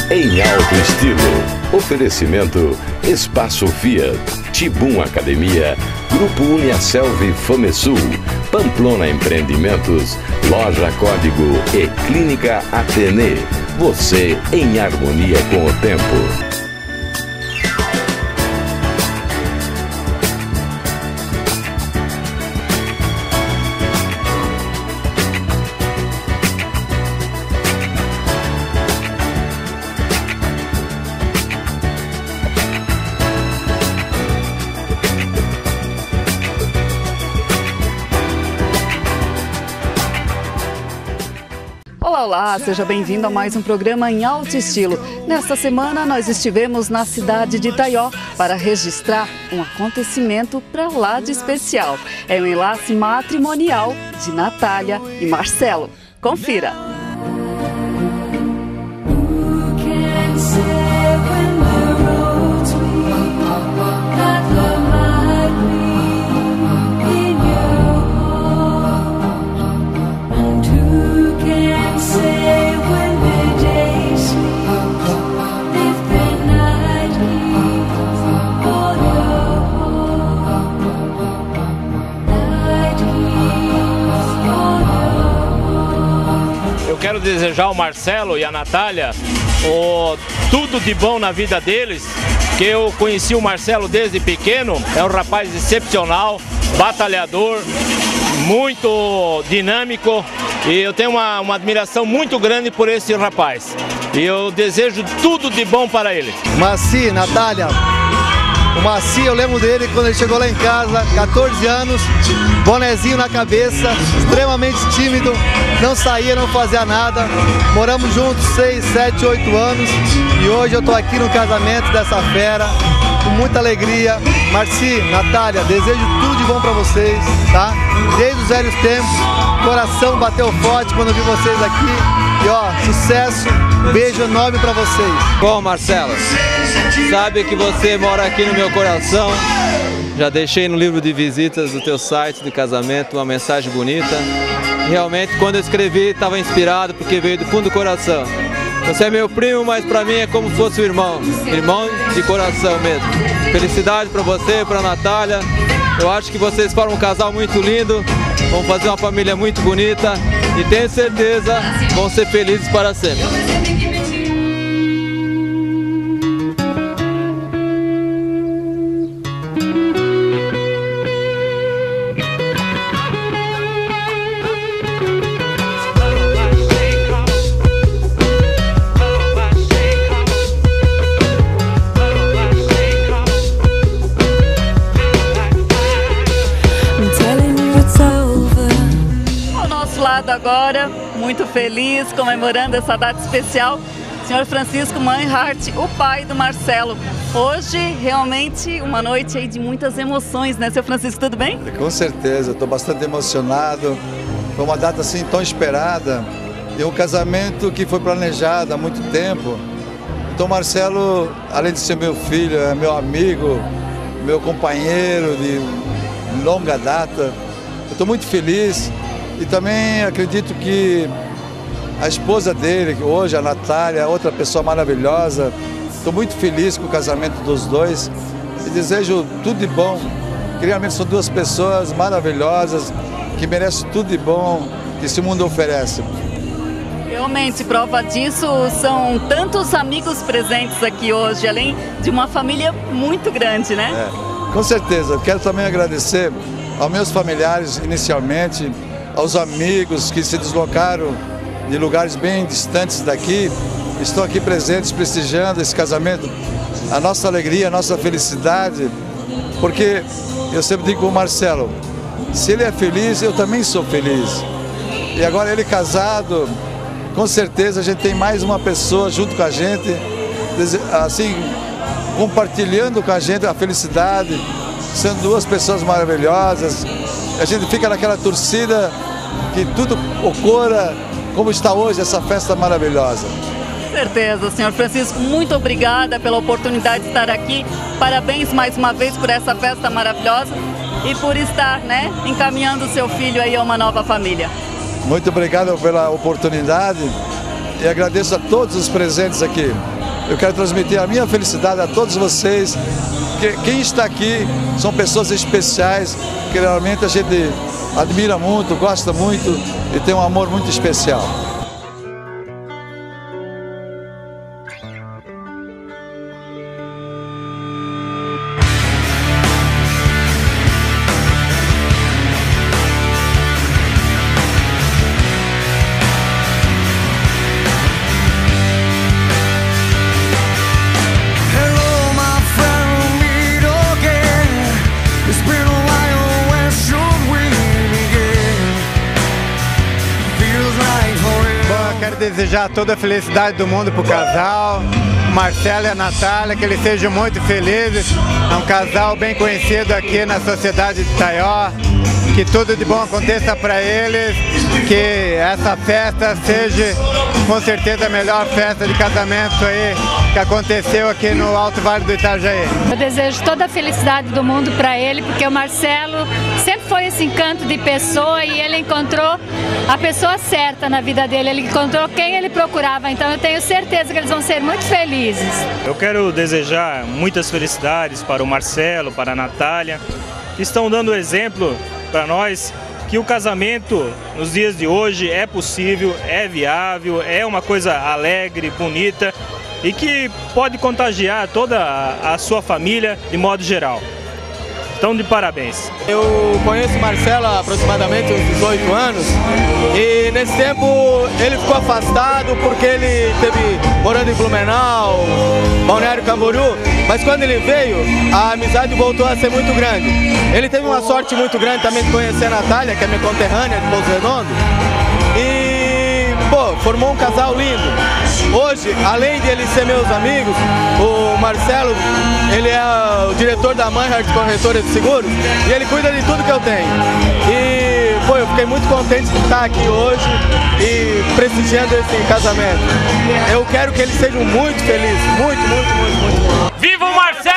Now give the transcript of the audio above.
em alto estilo. Oferecimento Espaço Fiat, Tibum Academia, Grupo Uniaselv e Famesul, Pamplona Empreendimentos, Loja Código e Clínica Atene. Você em harmonia com o tempo. Olá, seja bem-vindo a mais um programa em alto estilo. Nesta semana nós estivemos na cidade de Itaió para registrar um acontecimento para lá de especial. É um enlace matrimonial de Natália e Marcelo. Confira! Eu quero desejar ao Marcelo e à Natália tudo de bom na vida deles, que eu conheci o Marcelo desde pequeno, é um rapaz excepcional, batalhador, muito dinâmico, e eu tenho uma admiração muito grande por esse rapaz. E eu desejo tudo de bom para ele. Maci, Natália, o Maci, eu lembro dele quando ele chegou lá em casa, 14 anos, bonezinho na cabeça, extremamente tímido, não saía, não fazia nada. Moramos juntos 6, 7, 8 anos e hoje eu tô aqui no casamento dessa fera, com muita alegria. Marci, Natália, desejo tudo de bom pra vocês, tá? Desde os velhos tempos, o coração bateu forte quando eu vi vocês aqui e ó, sucesso, beijo enorme pra vocês. Bom, Marcelo, sabe que você mora aqui no meu coração. Já deixei no livro de visitas do teu site de casamento uma mensagem bonita. Realmente, quando eu escrevi, estava inspirado porque veio do fundo do coração. Você é meu primo, mas para mim é como se fosse um irmão. Irmão de coração mesmo. Felicidade para você, para a Natália. Eu acho que vocês formam um casal muito lindo. Vão fazer uma família muito bonita. E tenho certeza, vão ser felizes para sempre. Agora, muito feliz, comemorando essa data especial, senhor Francisco Meinhardt, o pai do Marcelo. Hoje, realmente, uma noite aí de muitas emoções, né, seu Francisco, tudo bem? Com certeza, estou bastante emocionado, foi uma data assim tão esperada, e um casamento que foi planejado há muito tempo. Então Marcelo, além de ser meu filho, é meu amigo, meu companheiro de longa data. Eu estou muito feliz. E também acredito que a esposa dele, hoje a Natália, é outra pessoa maravilhosa. Estou muito feliz com o casamento dos dois e desejo tudo de bom. Realmente são duas pessoas maravilhosas que merecem tudo de bom que esse mundo oferece. Realmente, prova disso são tantos amigos presentes aqui hoje, além de uma família muito grande, né? Com certeza. Eu quero também agradecer aos meus familiares inicialmente, aos amigos que se deslocaram de lugares bem distantes daqui, estão aqui presentes, prestigiando esse casamento, a nossa alegria, a nossa felicidade, porque eu sempre digo com o Marcelo, se ele é feliz, eu também sou feliz. E agora ele casado, com certeza a gente tem mais uma pessoa junto com a gente, assim, compartilhando com a gente a felicidade, sendo duas pessoas maravilhosas. A gente fica naquela torcida que tudo ocorra como está hoje essa festa maravilhosa. Com certeza, senhor Francisco, muito obrigada pela oportunidade de estar aqui. Parabéns mais uma vez por essa festa maravilhosa e por estar, né, encaminhando o seu filho aí a uma nova família. Muito obrigado pela oportunidade e agradeço a todos os presentes aqui. Eu quero transmitir a minha felicidade a todos vocês. Quem está aqui são pessoas especiais que realmente a gente admira muito, gosta muito e tem um amor muito especial. Desejar toda a felicidade do mundo para o casal, o Marcelo e a Natália, que eles sejam muito felizes. É um casal bem conhecido aqui na sociedade de Taió, que tudo de bom aconteça para eles, que essa festa seja com certeza a melhor festa de casamento aí que aconteceu aqui no Alto Vale do Itajaí. Eu desejo toda a felicidade do mundo para ele, porque o Marcelo sempre foi esse encanto de pessoa e ele encontrou a pessoa certa na vida dele, ele encontrou quem ele procurava, então eu tenho certeza que eles vão ser muito felizes. Eu quero desejar muitas felicidades para o Marcelo, para a Natália, que estão dando exemplo para nós que o casamento nos dias de hoje é possível, é viável, é uma coisa alegre, bonita e que pode contagiar toda a sua família de modo geral. Então, de parabéns. Eu conheço o Marcelo há aproximadamente uns 18 anos e nesse tempo ele ficou afastado porque ele esteve morando em Blumenau, Balneário Camboriú, mas quando ele veio, a amizade voltou a ser muito grande. Ele teve uma sorte muito grande também de conhecer a Natália, que é minha conterrânea de Pouso Redondo, e formou um casal lindo. Hoje, além de ele ser meus amigos, o Marcelo, ele é o diretor da Mannhardt Corretora de Seguros e ele cuida de tudo que eu tenho. E, eu fiquei muito contente de estar aqui hoje e prestigiando esse casamento. Eu quero que eles sejam muito felizes, muito. Viva o Marcelo!